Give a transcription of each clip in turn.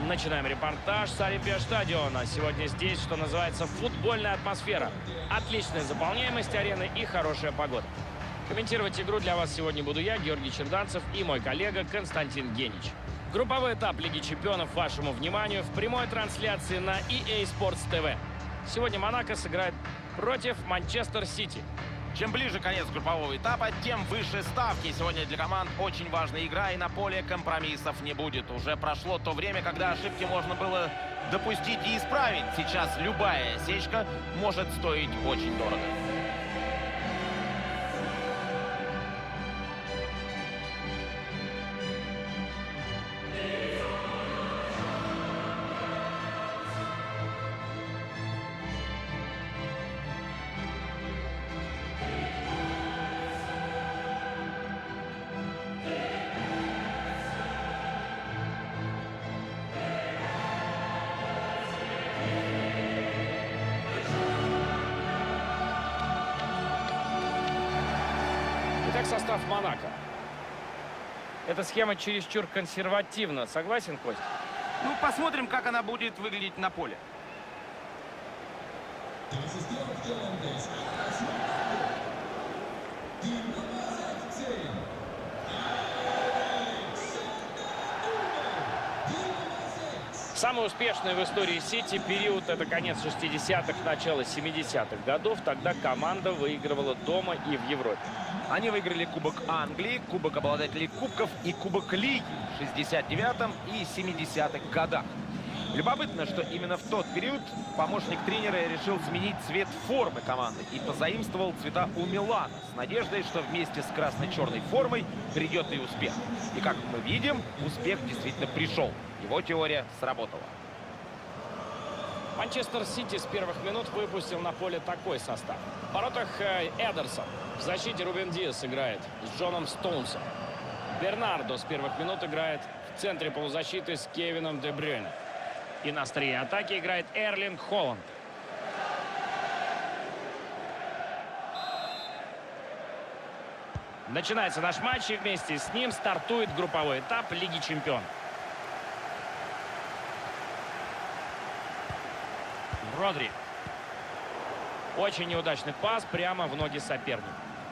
Начинаем репортаж с Олимпиа-стадиона. Сегодня здесь, что называется, футбольная атмосфера. Отличная заполняемость арены и хорошая погода. Комментировать игру для вас сегодня буду я, Георгий Черданцев, и мой коллега Константин Генич. Групповой этап Лиги чемпионов вашему вниманию в прямой трансляции на EA Sports TV. Сегодня Монако сыграет против Манчестер Сити. Чем ближе конец группового этапа, тем выше ставки. Сегодня для команд очень важная игра, и на поле компромиссов не будет. Уже прошло то время, когда ошибки можно было допустить и исправить. Сейчас любая осечка может стоить очень дорого. Итак, состав Монако. Эта схема чересчур консервативна. Согласен, Кость? Ну, посмотрим, как она будет выглядеть на поле. Самый успешный в истории Сити период — это конец 60-х, начало 70-х годов. Тогда команда выигрывала дома и в Европе. Они выиграли Кубок Англии, Кубок обладателей Кубков и Кубок Лиги в 69-м и 70-х годах. Любопытно, что именно в тот период помощник тренера решил сменить цвет формы команды и позаимствовал цвета у Милана с надеждой, что вместе с красно-черной формой придет и успех. И как мы видим, успех действительно пришел. Его теория сработала. Манчестер Сити с первых минут выпустил на поле такой состав. В воротах Эдерсон. В защите Рубен Диас играет с Джоном Стоунсом. Бернардо с первых минут играет в центре полузащиты с Кевином Де Брюйне. И на острие атаки играет Эрлинг Холланд. Начинается наш матч, и вместе с ним стартует групповой этап Лиги чемпионов. Родри. Очень неудачный пас прямо в ноги соперника.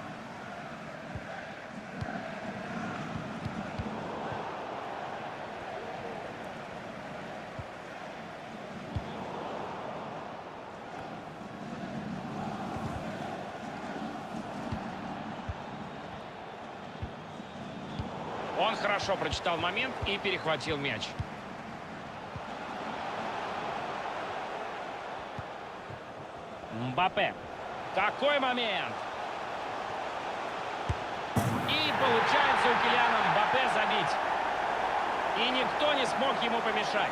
Он хорошо прочитал момент и перехватил мяч. Мбаппе. Какой момент! И получается у Килиана Мбаппе забить. И никто не смог ему помешать.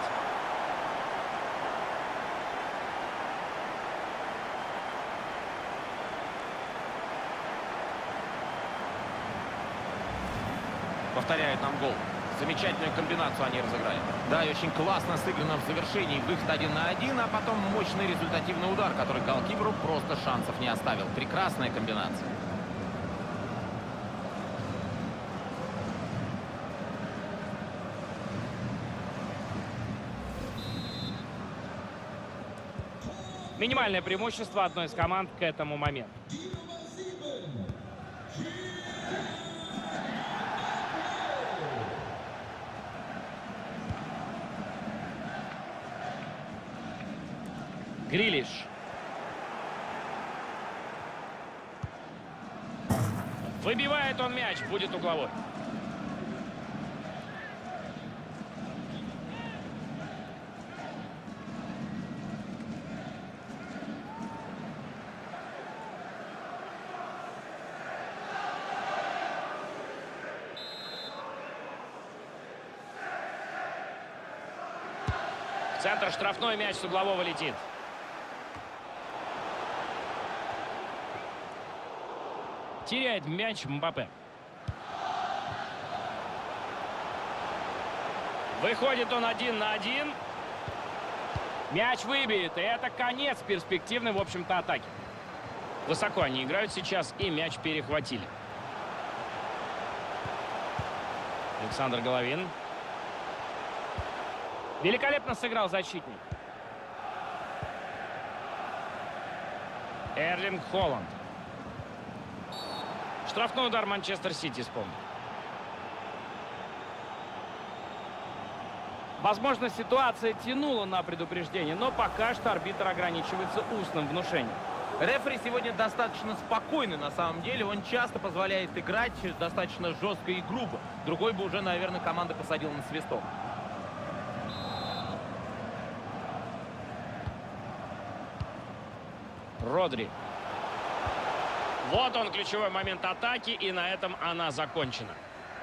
Повторяют нам гол. Замечательную комбинацию они разыграли. Да, и очень классно сыграно в завершении. Выход 1 на 1, а потом мощный результативный удар, который голкиперу просто шансов не оставил. Прекрасная комбинация. Минимальное преимущество одной из команд к этому моменту. Грилиш. Выбивает он мяч, будет угловой. В центр штрафной, мяч с углового летит. Теряет мяч Мбаппе. Выходит он 1 на 1. Мяч выбит. И это конец перспективной, в общем-то, атаки. Высоко они играют сейчас, и мяч перехватили. Александр Головин. Великолепно сыграл защитник. Эрлинг Холланд. Штрафной удар Манчестер Сити вспомнил. Возможно, ситуация тянула на предупреждение, но пока что арбитр ограничивается устным внушением. Рефери сегодня достаточно спокойный на самом деле. Он часто позволяет играть достаточно жестко и грубо. Другой бы уже, наверное, команда посадила на свисток. Родри. Вот он, ключевой момент атаки, и на этом она закончена.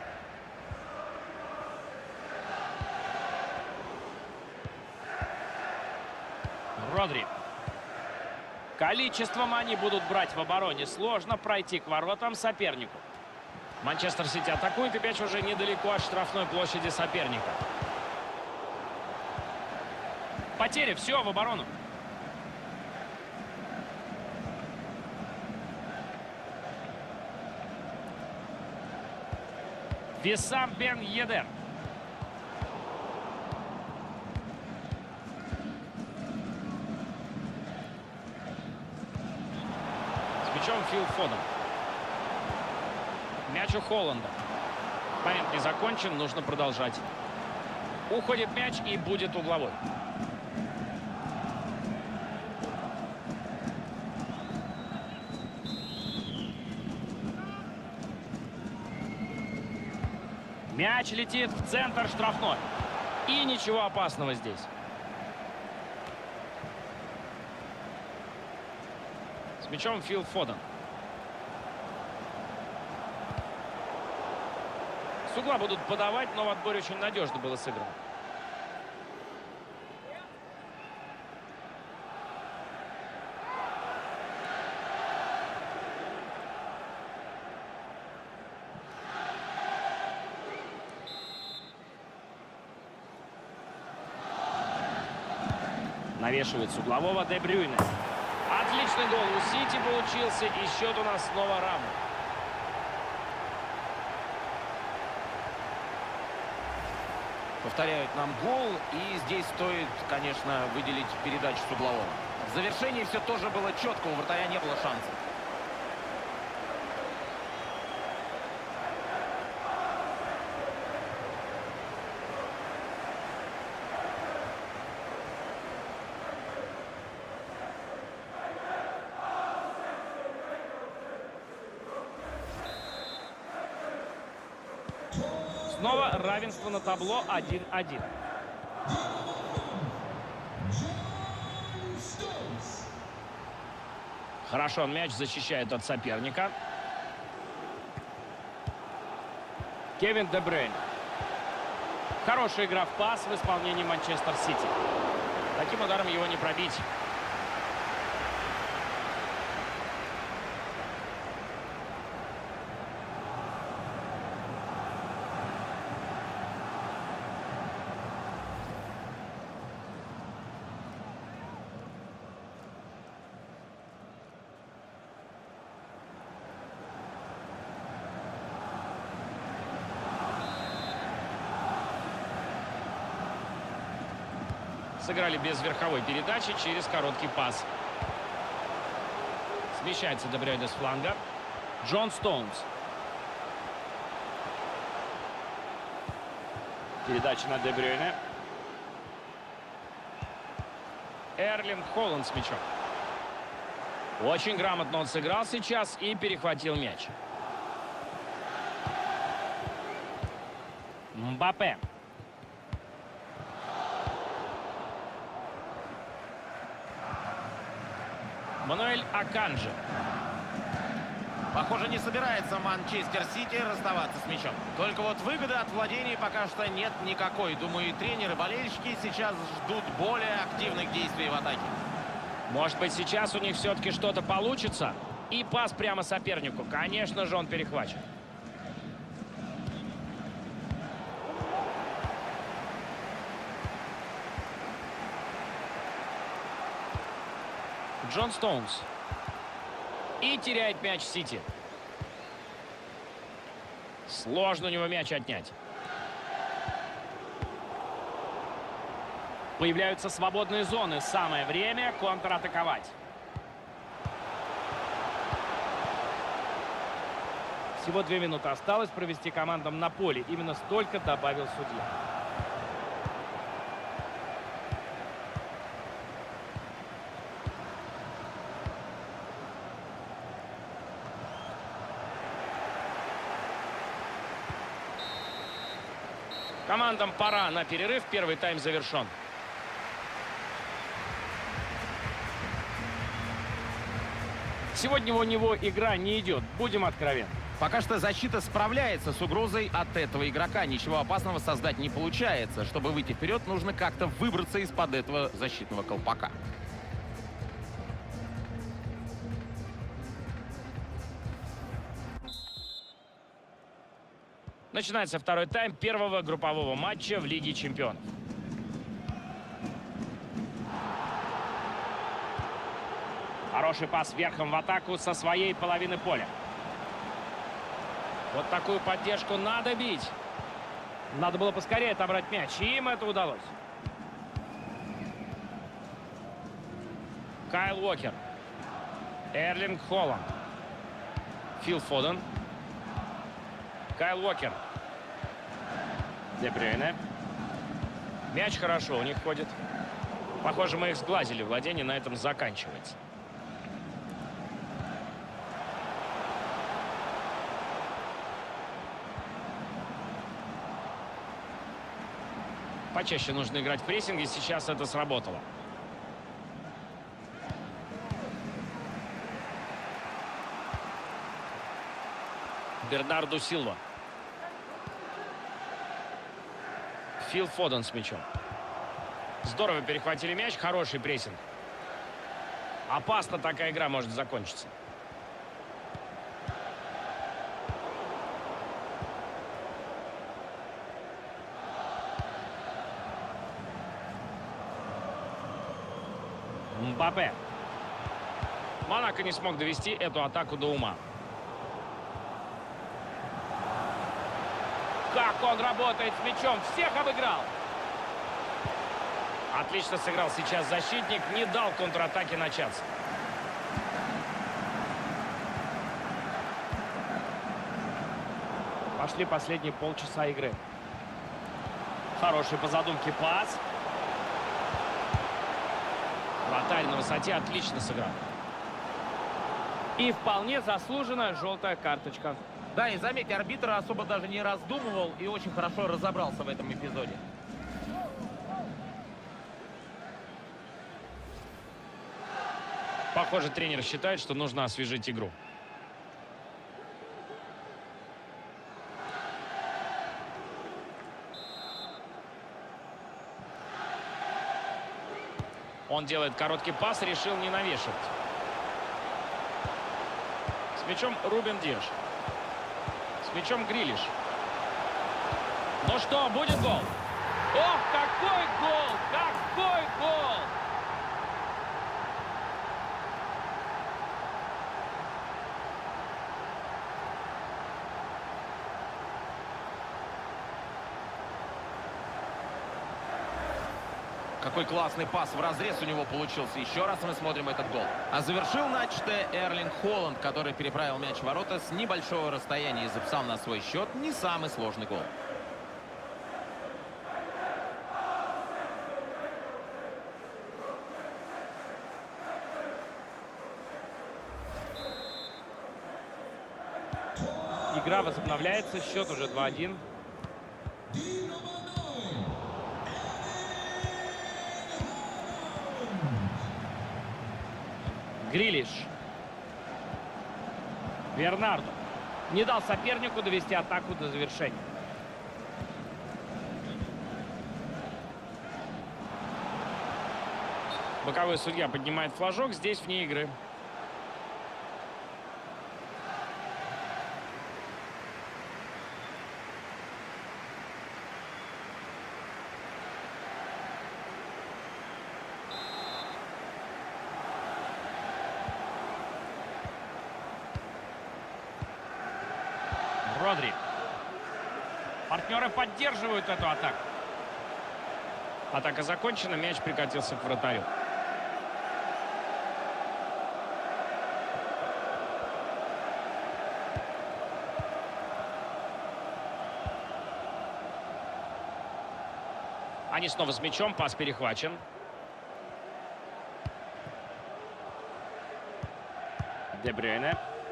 Родри. Количеством они будут брать в обороне. Сложно пройти к воротам сопернику. Манчестер Сити атакует, и мяч уже недалеко от штрафной площади соперника. Потеря, все, в оборону. Виссам Бен Йедер. С мячом Фил Фоден. Мяч у Холланда. Момент не закончен, нужно продолжать. Уходит мяч и будет угловой. Мяч летит в центр штрафной. И ничего опасного здесь. С мячом Фил Фоден. С угла будут подавать, но в отборе очень надежно было сыграно. Навешивает с углового Де Брюйне. Отличный гол у Сити получился, и счет у нас снова равный. Повторяют нам гол, и здесь стоит, конечно, выделить передачу с углового. В завершении все тоже было четко, у вратаря не было шансов. Снова равенство на табло 1-1. Хорошо, мяч защищает от соперника. Кевин Де Брюйне. Хорошая игра в пас в исполнении Манчестер Сити. Таким ударом его не пробить. Сыграли без верховой передачи через короткий пас. Смещается Де Брюйне с фланга. Джон Стоунс. Передача на Де Брюйне. Эрлинг Холланд с мячом. Очень грамотно он сыграл сейчас и перехватил мяч. Мбаппе. Мануэль Аканджи. Похоже, не собирается Манчестер Сити расставаться с мячом. Только вот выгоды от владения пока что нет никакой. Думаю, и тренеры, и болельщики сейчас ждут более активных действий в атаке. Может быть, сейчас у них все-таки что-то получится. И пас прямо сопернику. Конечно же, он перехвачен. Джон Стоунс. И теряет мяч Сити. Сложно у него мяч отнять. Появляются свободные зоны. Самое время контратаковать. Всего 2 минуты осталось провести командам на поле. Именно столько добавил судья. Командам пора на перерыв. Первый тайм завершен. Сегодня у него игра не идет. Будем откровенны. Пока что защита справляется с угрозой от этого игрока. Ничего опасного создать не получается. Чтобы выйти вперед, нужно как-то выбраться из-под этого защитного колпака. Начинается второй тайм первого группового матча в Лиге чемпионов. Хороший пас верхом в атаку со своей половины поля. Вот такую поддержку надо бить. Надо было поскорее отобрать мяч, и им это удалось. Кайл Уокер. Эрлинг Холланд. Фил Фоден. Кайл Уокер. Де Брюйне. Мяч хорошо у них ходит. Похоже, мы их сглазили. Владение на этом заканчивается. Почаще нужно играть в прессинге. Сейчас это сработало. Бернарду Силва. Фил Фоден с мячом. Здорово перехватили мяч. Хороший прессинг. Опасно такая игра может закончиться. Мбаппе. Монако не смог довести эту атаку до ума. Как он работает с мячом. Всех обыграл. Отлично сыграл сейчас защитник. Не дал контратаке начаться. Пошли последние полчаса игры. Хороший по задумке пас. Вратарь на высоте отлично сыграл. И вполне заслуженная желтая карточка. Да, и заметьте, арбитр особо даже не раздумывал и очень хорошо разобрался в этом эпизоде. Похоже, тренер считает, что нужно освежить игру. Он делает короткий пас, решил не навешивать. С мячом Рубен Диаш. С мячом Грилиш. Ну что, будет гол? Ох, какой гол! Какой гол! Какой классный пас в разрез у него получился. Еще раз мы смотрим этот гол. А завершил начатое Эрлинг Холланд, который переправил мяч в ворота с небольшого расстояния и записал на свой счет не самый сложный гол. Игра возобновляется, счет уже 2-1. Грилиш. Бернарду. Не дал сопернику довести атаку до завершения. Боковой судья поднимает флажок. Здесь вне игры. Родри. Партнеры поддерживают эту атаку. Атака закончена, мяч прикатился к вратарю. Они снова с мячом, пас перехвачен. Де Брюйне.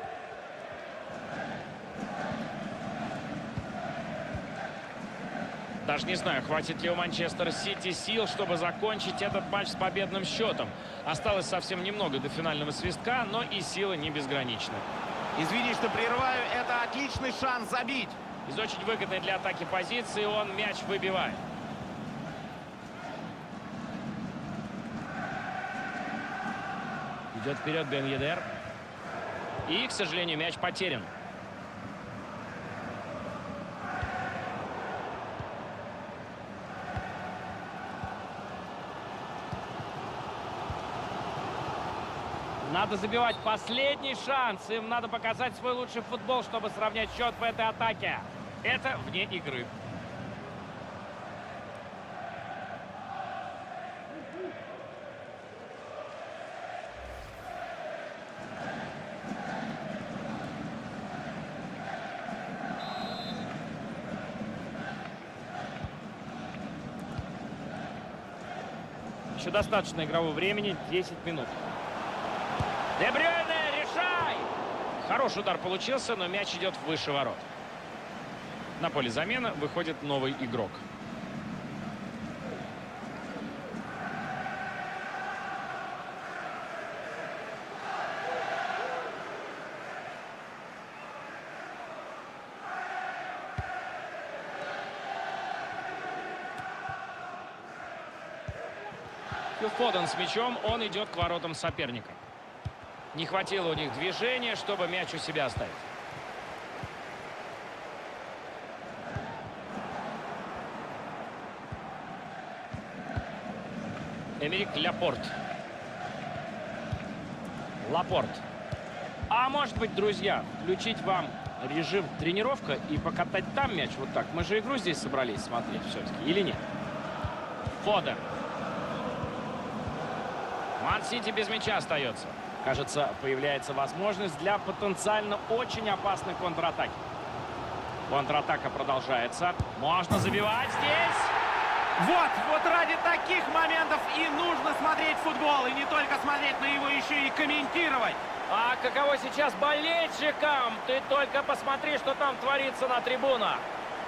Даже не знаю, хватит ли у Манчестер Сити сил, чтобы закончить этот матч с победным счетом. Осталось совсем немного до финального свистка, но и силы не безграничны. Извини, что прерываю, это отличный шанс забить. Из очень выгодной для атаки позиции он мяч выбивает. Идет вперед Бен Йедер. И, к сожалению, мяч потерян. Надо забивать последний шанс. Им надо показать свой лучший футбол, чтобы сравнять счет в этой атаке. Это вне игры. Еще достаточно игрового времени, 10 минут. Де Брюйне, решай! Хороший удар получился, но мяч идет выше ворот. На поле замены выходит новый игрок. Фил Фоден с мячом, он идет к воротам соперника. Не хватило у них движения, чтобы мяч у себя оставить. Эмерик Лапорт. Лапорт. А может быть, друзья, включить вам режим тренировка и покатать там мяч вот так? Мы же игру здесь собрались смотреть все-таки, или нет? Фоден. Ман-Сити без мяча остается. Кажется, появляется возможность для потенциально очень опасной контратаки. Контратака продолжается. Можно забивать здесь. Вот ради таких моментов и нужно смотреть футбол. И не только смотреть, но его еще и комментировать. А каково сейчас болельщикам? Ты только посмотри, что там творится на трибунах.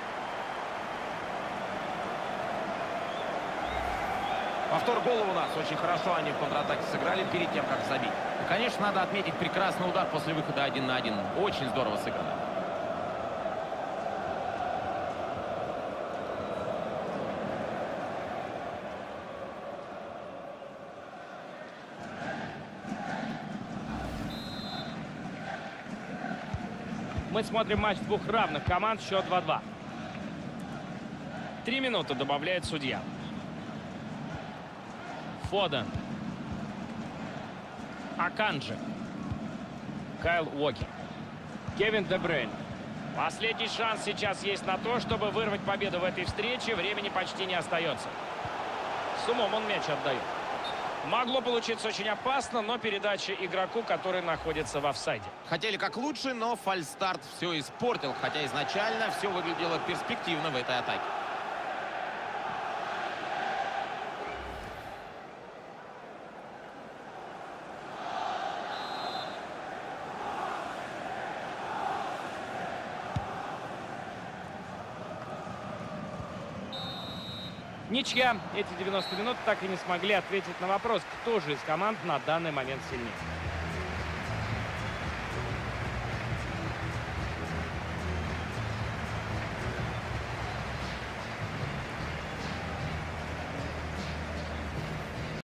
Повтор гола у нас. Очень хорошо они в контратаке сыграли перед тем, как забить. И, конечно, надо отметить прекрасный удар после выхода 1 на 1. Очень здорово сыграно. Мы смотрим матч двух равных команд. Счет 2-2. 3 минуты добавляет судья. Фоден. Аканджи. Кайл Уокер. Кевин Де Брюйне. Последний шанс сейчас есть на то, чтобы вырвать победу в этой встрече. Времени почти не остается. С умом он мяч отдает. Могло получиться очень опасно, но передача игроку, который находится в офсайде. Хотели как лучше, но фальстарт все испортил. Хотя изначально все выглядело перспективно в этой атаке. Ничья. Эти 90 минут так и не смогли ответить на вопрос, кто же из команд на данный момент сильнее.